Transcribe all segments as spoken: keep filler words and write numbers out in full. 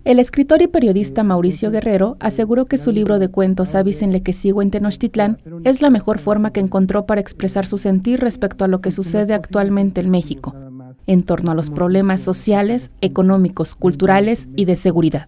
El escritor y periodista Mauricio Guerrero aseguró que su libro de cuentos Avísenle que sigo en Tenochtitlán es la mejor forma que encontró para expresar su sentir respecto a lo que sucede actualmente en México, en torno a los problemas sociales, económicos, culturales y de seguridad.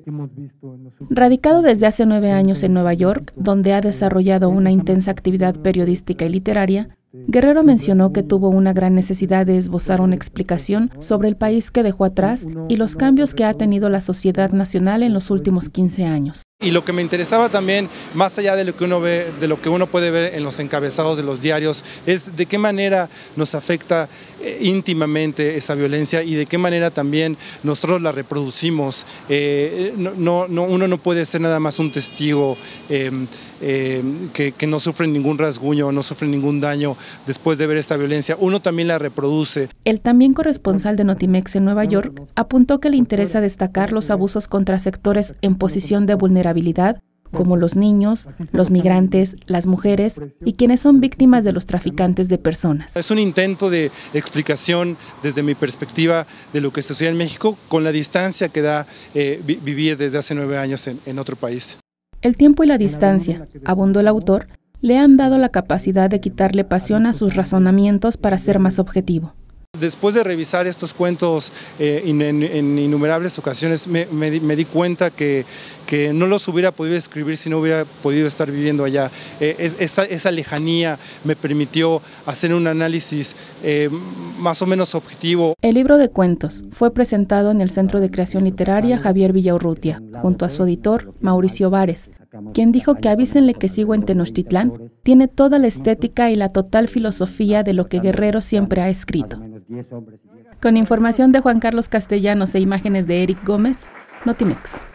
Radicado desde hace nueve años en Nueva York, donde ha desarrollado una intensa actividad periodística y literaria, Guerrero mencionó que tuvo una gran necesidad de esbozar una explicación sobre el país que dejó atrás y los cambios que ha tenido la sociedad nacional en los últimos quince años. Y lo que me interesaba también, más allá de lo que uno ve, de lo que uno puede ver en los encabezados de los diarios, es de qué manera nos afecta eh, íntimamente esa violencia y de qué manera también nosotros la reproducimos. Eh, no, no, uno no puede ser nada más un testigo eh, eh, que, que no sufre ningún rasguño, no sufre ningún daño después de ver esta violencia. Uno también la reproduce. El también corresponsal de Notimex en Nueva York apuntó que le interesa destacar los abusos contra sectores en posición de vulnerabilidad, como los niños, los migrantes, las mujeres y quienes son víctimas de los traficantes de personas. Es un intento de explicación desde mi perspectiva de lo que sucede en México con la distancia que da eh, vivir desde hace nueve años en, en otro país. El tiempo y la distancia, abundó el autor, le han dado la capacidad de quitarle pasión a sus razonamientos para ser más objetivo. Después de revisar estos cuentos eh, en, en, en innumerables ocasiones, me, me, di, me di cuenta que, que no los hubiera podido escribir si no hubiera podido estar viviendo allá. Eh, es, esa, esa lejanía me permitió hacer un análisis eh, más o menos objetivo. El libro de cuentos fue presentado en el Centro de Creación Literaria Javier Villaurrutia, junto a su editor Mauricio Bárez, quien dijo que Avísenle que sigo en Tenochtitlán tiene toda la estética y la total filosofía de lo que Guerrero siempre ha escrito. Con información de Juan Carlos Castellanos e imágenes de Eric Gómez, Notimex.